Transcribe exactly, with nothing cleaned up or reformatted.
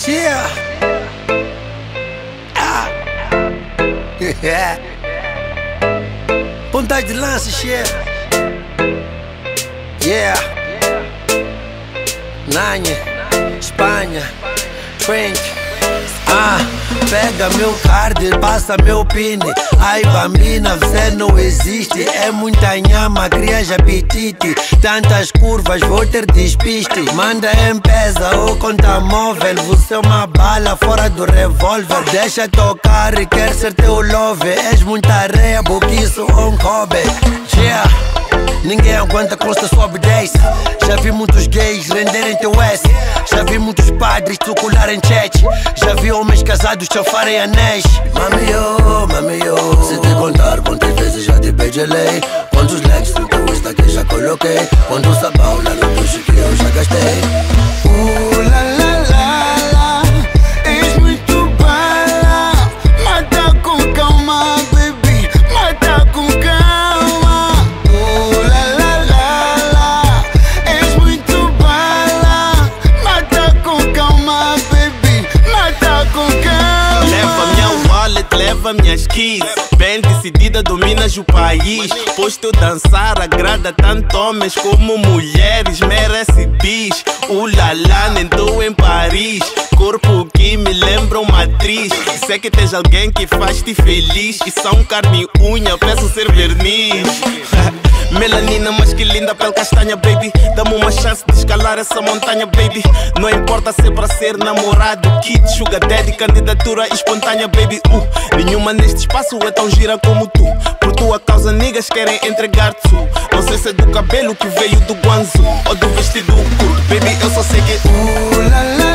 Yeah. Ah. Yeah. Ponta de lança, cheia. Yeah. Nanha, Espanha, Twink. Ah, pega meu card, passa meu pin. Ai, bambina, você não existe. É muita nhama, crias apetite. Tantas curvas, vou ter despiste. Manda em pesa ou conta móvel. Você é uma bala fora do revólver. Deixa tocar e quer ser teu love. És muita areia, boquiço ou um cobre. Yeah. Ninguém aguenta com esta sua obediência. Já vi muitos gays renderem teu S. Já vi muitos padres trucularem chat. Já vi homens casados chafarem anéis. Mami yo, mami yo, se te contar quantas vezes já te beijei. Quantos likes no teu Insta que já coloquei. Quanto sabão lá no teu que eu já gastei. Uh, la la la la, és muito bala. Mata com calma, baby, mata com calma. Leva minhas keys, bem decidida dominas o país. Pois teu dançar agrada tanto homens como mulheres. Merece bis, ulala, nem tô em Paris. Corpo que me lembra uma atriz. Sei que tens alguém que faz-te feliz. E só um carne e unha, peço ser verniz. Melanina, mas que linda pele castanha, baby. Dá-me uma chance de escalar essa montanha, baby. Não importa se é pra ser namorado, kid, sugar daddy, candidatura espontânea, baby. uh, Nenhuma neste espaço é tão gira como tu. Por tua causa niggas querem entregar-te. Não sei se é do cabelo que veio do Guangzhou ou do vestido curto, baby, eu só sei que uh, la, la.